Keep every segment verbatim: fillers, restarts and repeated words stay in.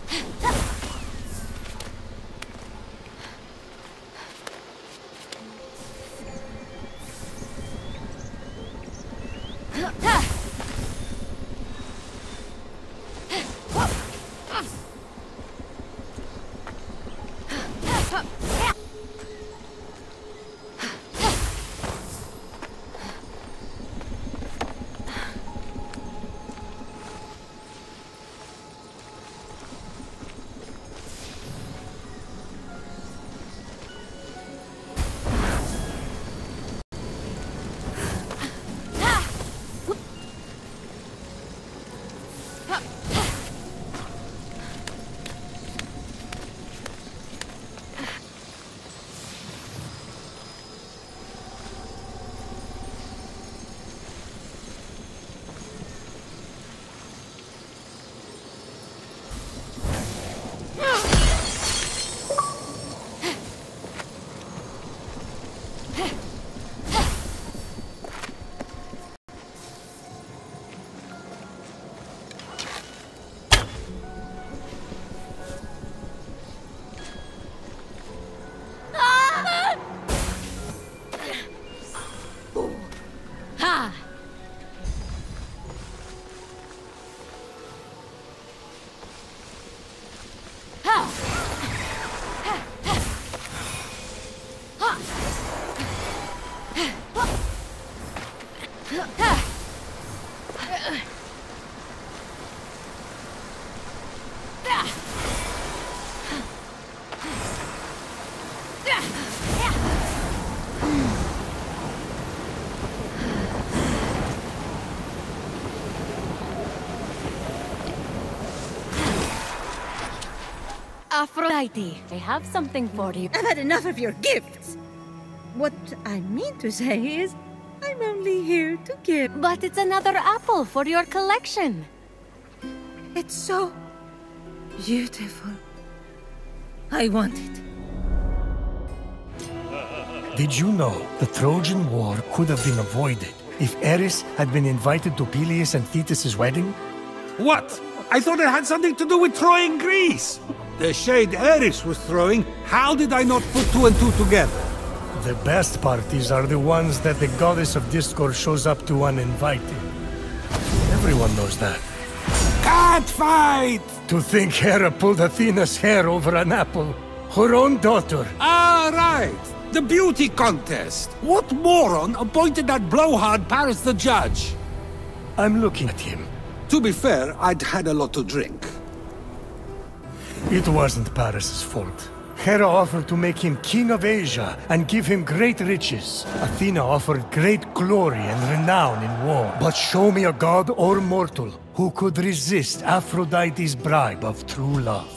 Aphrodite, I have something for you. I've had enough of your gifts. What I mean to say is, I'm only here to give. But it's another apple for your collection. It's so beautiful. I want it. Did you know the Trojan War could have been avoided if Eris had been invited to Peleus and Thetis' wedding? What? I thought it had something to do with Troy and Greece. The shade Eris was throwing, how did I not put two and two together? The best parties are the ones that the goddess of discord shows up to uninvited. Everyone knows that. Cat fight! To think Hera pulled Athena's hair over an apple. Her own daughter. Ah, right. The beauty contest. What moron appointed that blowhard Paris the judge? I'm looking at him. To be fair, I'd had a lot to drink. It wasn't Paris' fault. Hera offered to make him king of Asia and give him great riches. Athena offered great glory and renown in war. But show me a god or mortal who could resist Aphrodite's bribe of true love.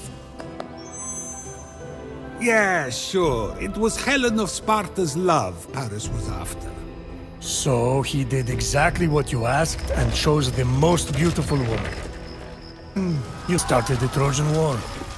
Yeah, sure. It was Helen of Sparta's love Paris was after. So he did exactly what you asked and chose the most beautiful woman. Hmm, you started the Trojan War.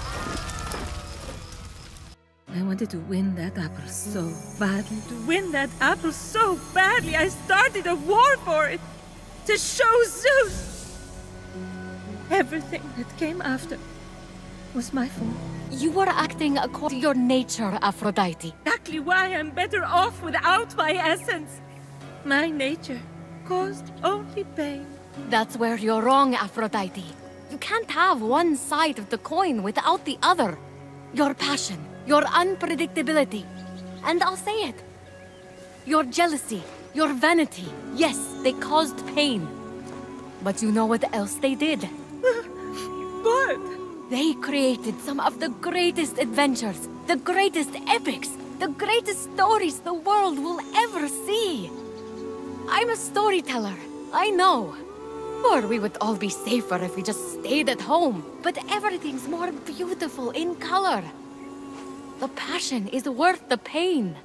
I wanted to win that apple so badly. To win that apple so badly, I started a war for it. To show Zeus. Everything that came after was my fault. You were acting according to your nature, Aphrodite. Exactly why I'm better off without my essence. My nature caused only pain. That's where you're wrong, Aphrodite. You can't have one side of the coin without the other. Your passion, your unpredictability, and I'll say it. Your jealousy, your vanity, yes, they caused pain. But you know what else they did? What? They created some of the greatest adventures, the greatest epics, the greatest stories the world will ever see. I'm a storyteller, I know. Or we would all be safer if we just stayed at home. But everything's more beautiful in color. The passion is worth the pain.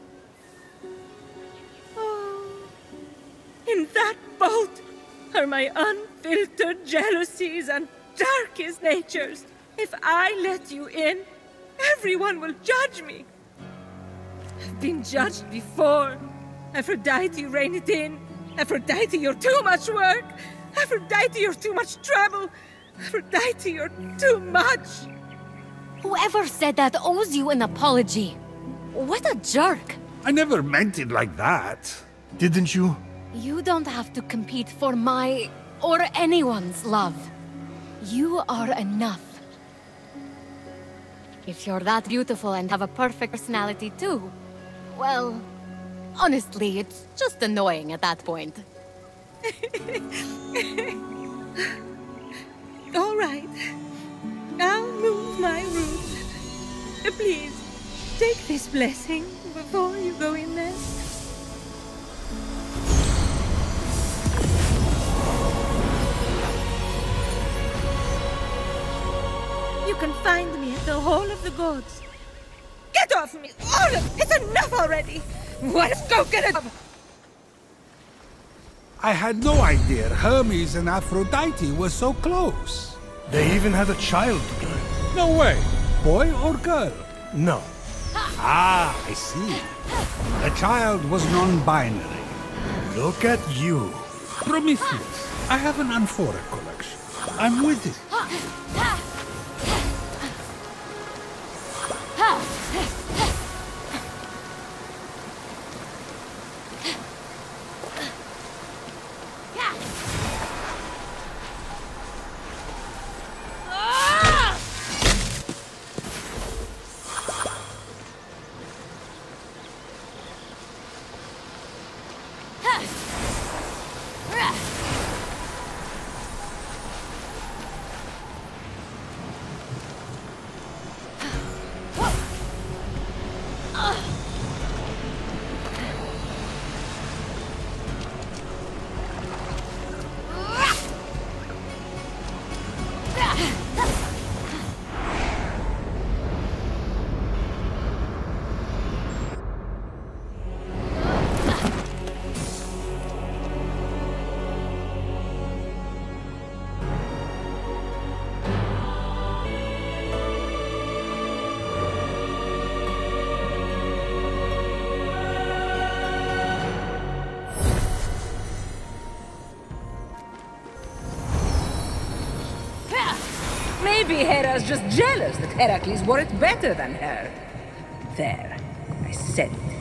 Oh, in that boat are my unfiltered jealousies and darkest natures. If I let you in, everyone will judge me. I've been judged before. Aphrodite, rein it in. Aphrodite, you're too much work. Aphrodite, you're too much trouble. Aphrodite, you're too much. Whoever said that owes you an apology. What a jerk! I never meant it like that. Didn't you? You don't have to compete for my... or anyone's love. You are enough. If you're that beautiful and have a perfect personality too, well, honestly, it's just annoying at that point. All right. I'll move my room. Please, take this blessing before you go in there. You can find me at the Hall of the Gods. Get off me, all of it! It's enough already! Let's go get it! I had no idea Hermes and Aphrodite were so close. They even had a child together. No way. Boy or girl? No. Ah, I see. The child was non-binary. Look at you. Prometheus, I have an amphora collection. I'm with it. Maybe Hera's just jealous that Heracles wore it better than her. There, I said it.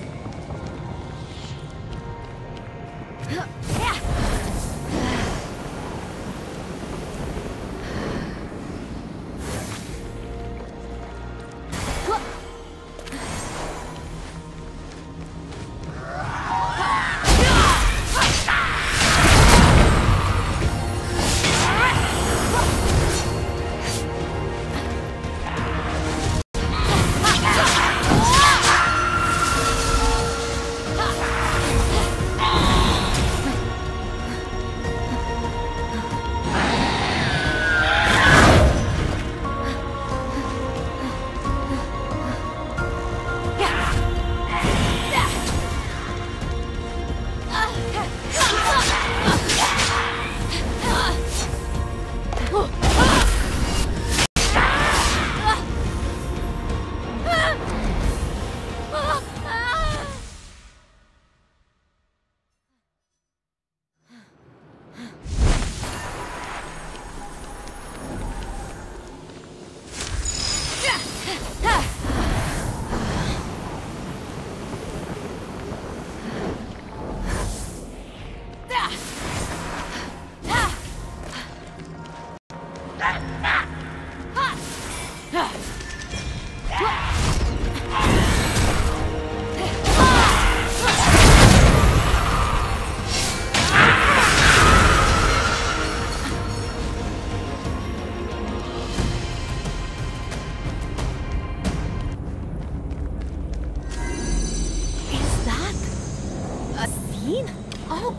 Oh,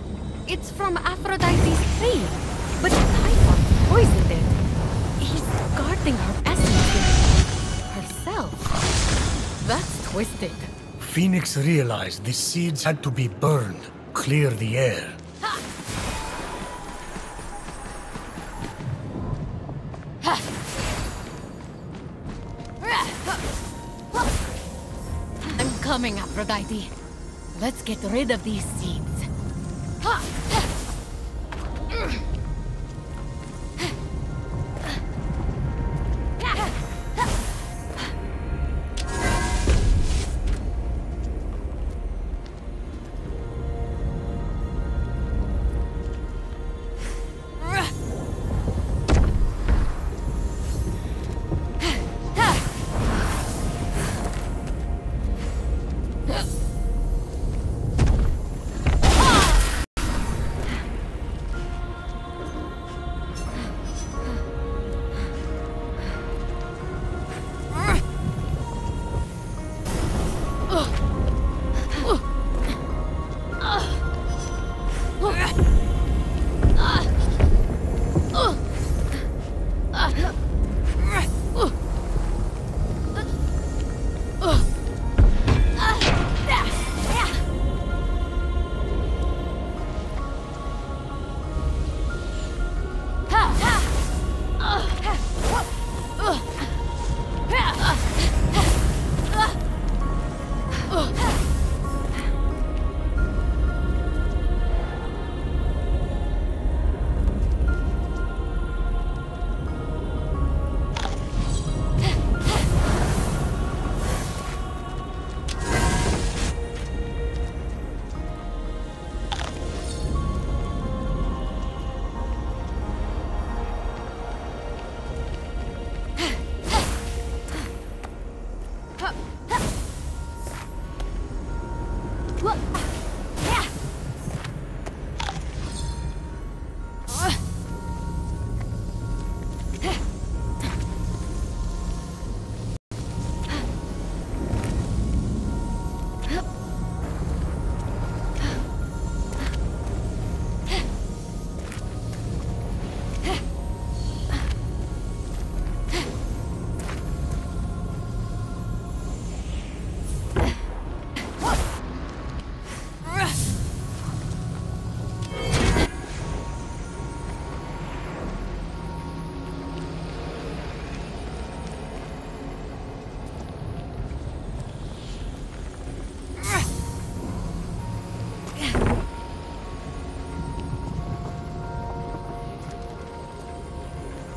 it's from Aphrodite's tree, but Typhon poisoned it. He's guarding her essence in herself. That's twisted. Phoenix realized the seeds had to be burned, clear the air. I'm coming, Aphrodite. Let's get rid of these seeds.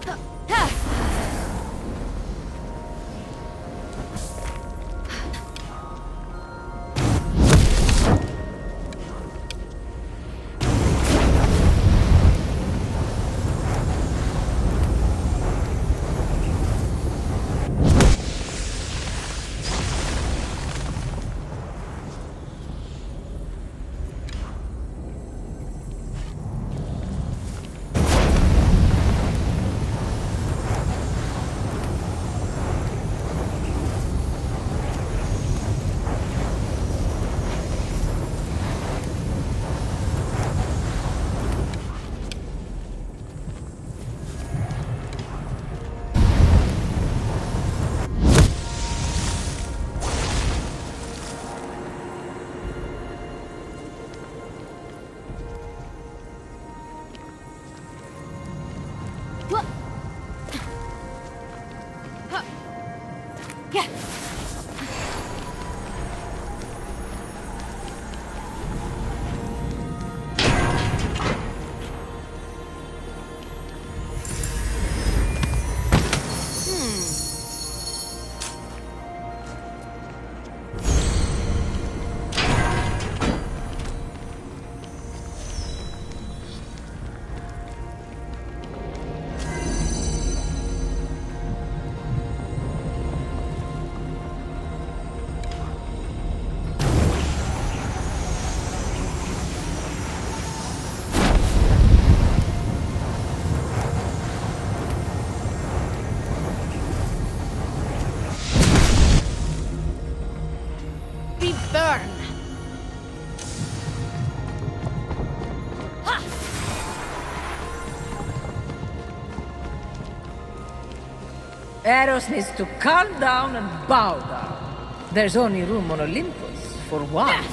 Eros needs to calm down and bow down. There's only room on Olympus for one.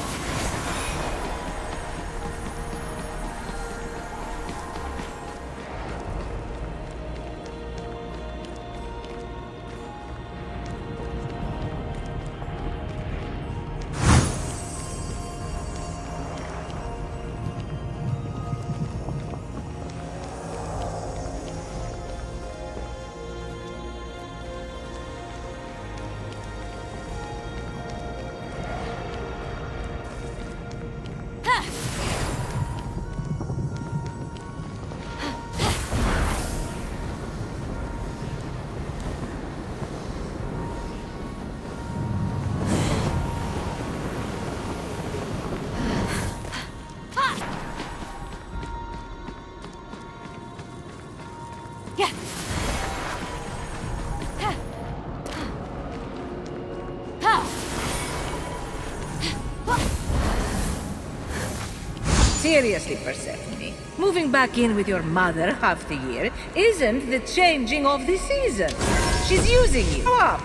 Seriously, Persephone, moving back in with your mother half the year isn't the changing of the season. She's using you up.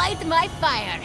light my fire.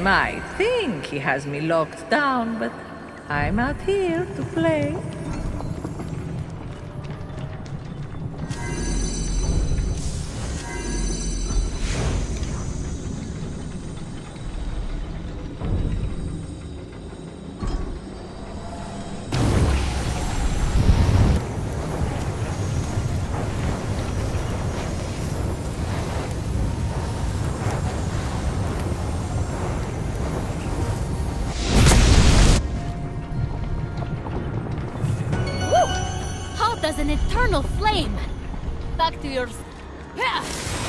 might think he has me locked down, but I'm out here to play. As an eternal flame. Back to yours. Yeah.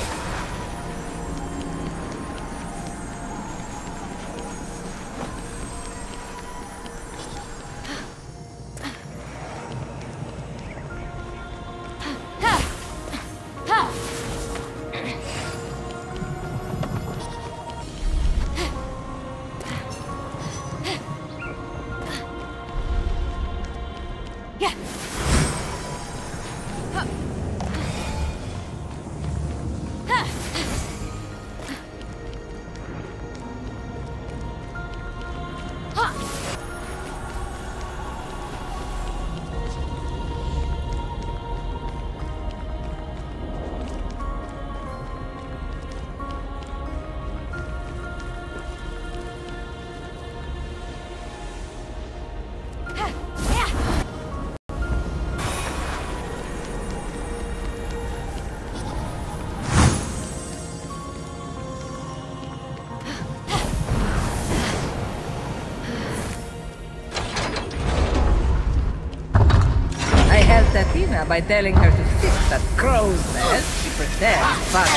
Athena by telling her to sit at crow's nest. She pretends, but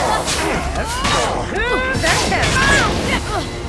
that helps.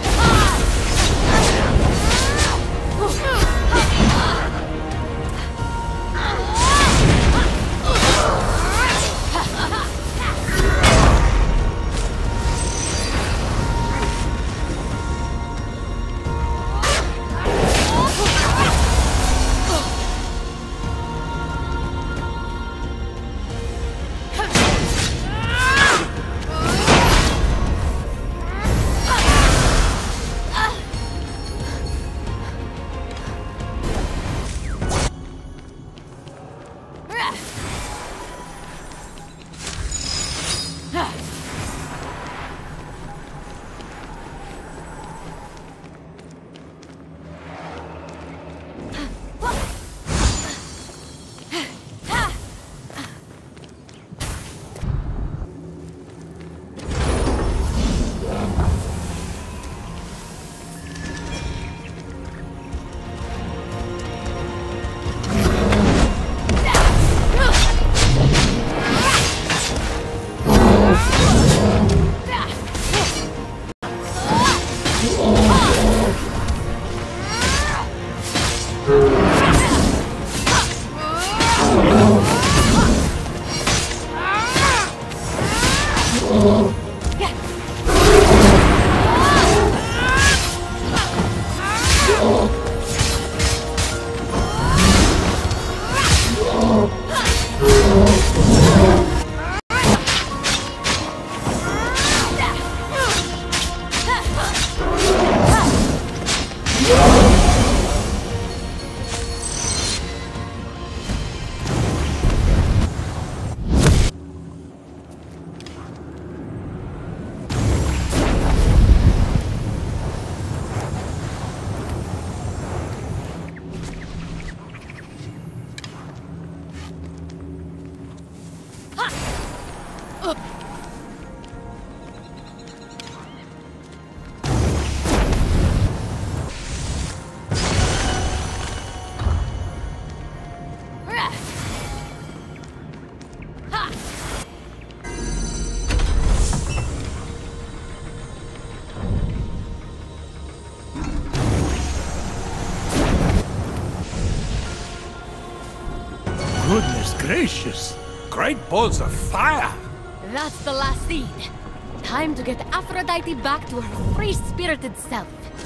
Goodness gracious! Great balls of fire! That's the last scene. Time to get Aphrodite back to her free-spirited self.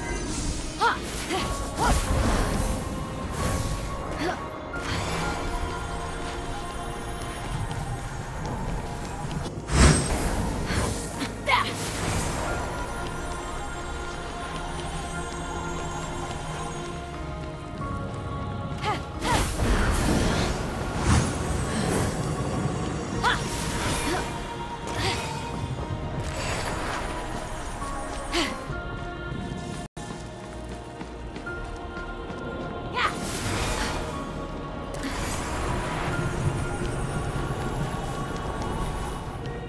Ha!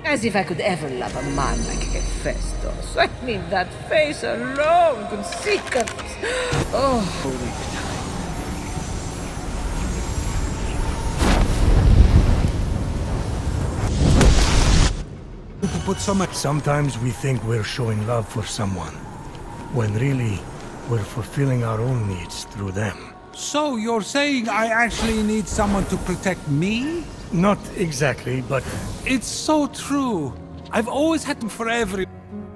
As if I could ever love a man like Hephaestus. I mean, that face alone could seek us. Oh, holy To put so much. Sometimes we think we're showing love for someone, when really, we're fulfilling our own needs through them. So you're saying I actually need someone to protect me? Not exactly, but It's so true. I've always had them for every...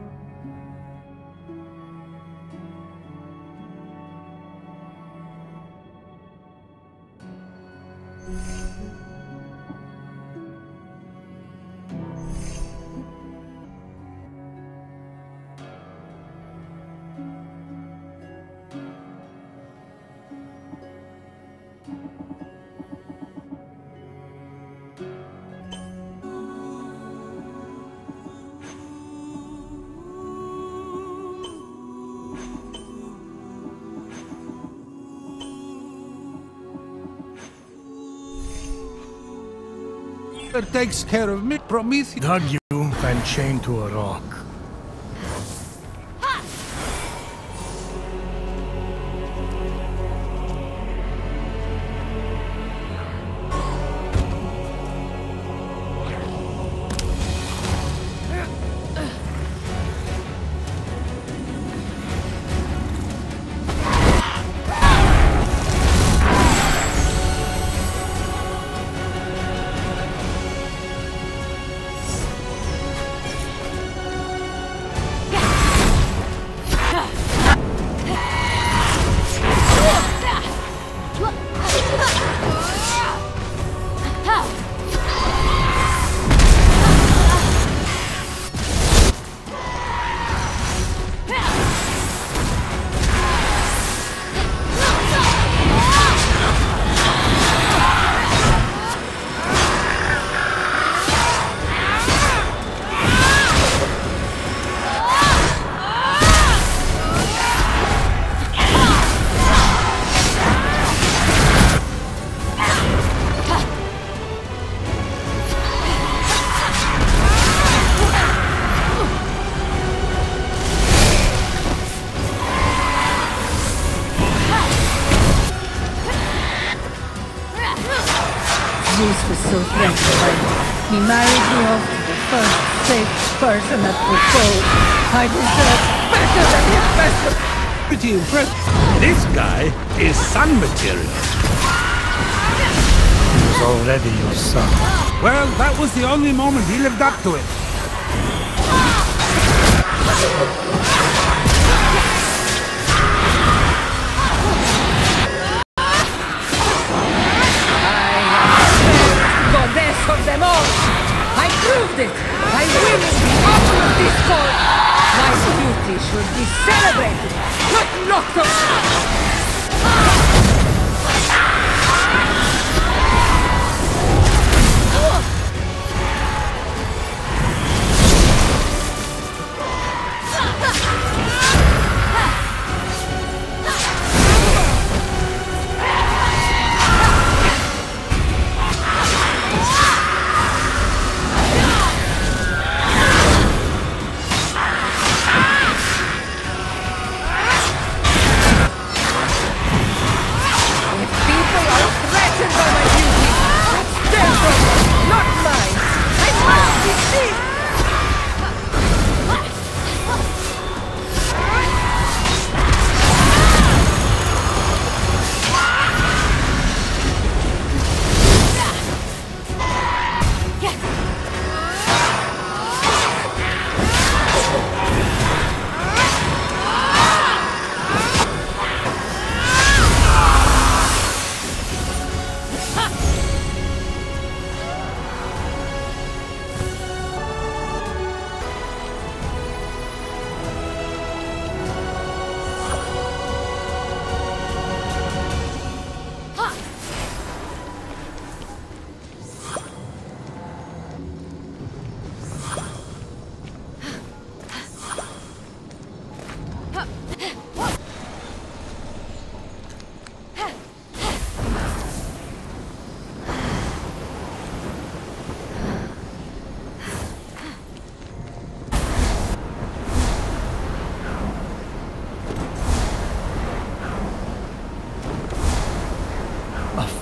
that takes care of me, Prometheus. dug you and chained to a rock. Zeus was so threatened by me. He married me off to the first safe person that would go. I deserve better than Hephaestus. Pretty impressed. This guy is sun material. He's already your son. Well, that was the only moment he lived up to it. Goddess of them all! I proved it! I win in the honor of this court! My beauty should be celebrated, not locked up!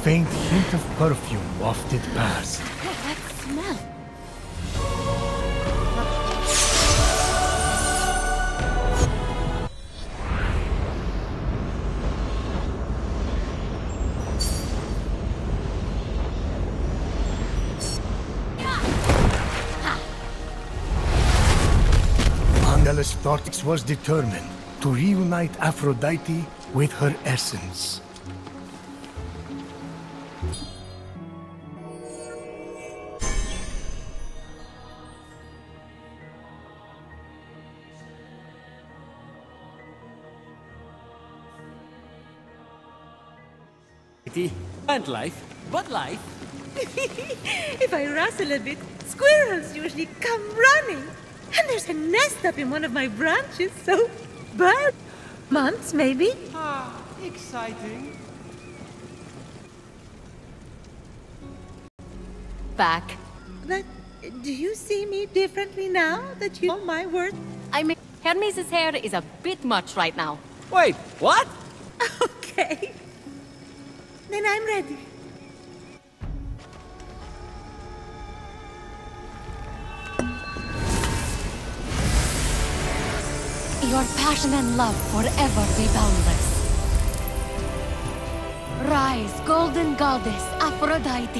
faint hint of perfume wafted past. That smell. Thortix was determined to reunite Aphrodite with her essence. And life, but life. If I rustle a bit, squirrels usually come running. And there's a nest up in one of my branches, so... bird months, maybe? Ah, exciting. Back. But do you see me differently now that you know my word? I mean, Hermes' hair is a bit much right now. Wait, what? Okay. Then I'm ready. Your passion and love forever be boundless. Rise, golden goddess Aphrodite.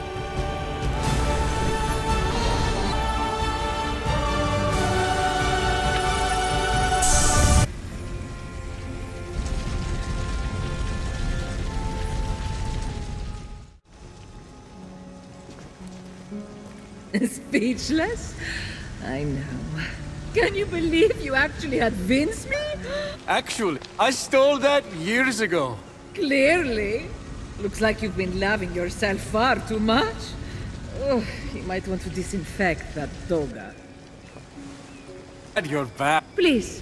Speechless? I know. Can you believe you actually convinced me? Actually, I stole that years ago. Clearly. Looks like you've been loving yourself far too much. Oh, you might want to disinfect that toga. At your back. Please.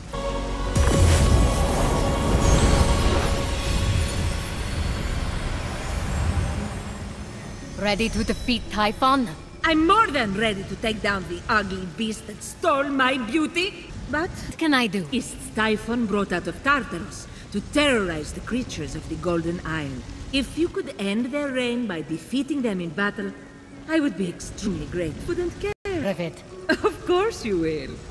Ready to defeat Typhon? I'm more than ready to take down the ugly beast that stole my beauty. But What can I do? is Typhon brought out of Tartarus to terrorize the creatures of the Golden Isle. If you could end their reign by defeating them in battle, I would be extremely grateful and care. Rivet. Of course you will.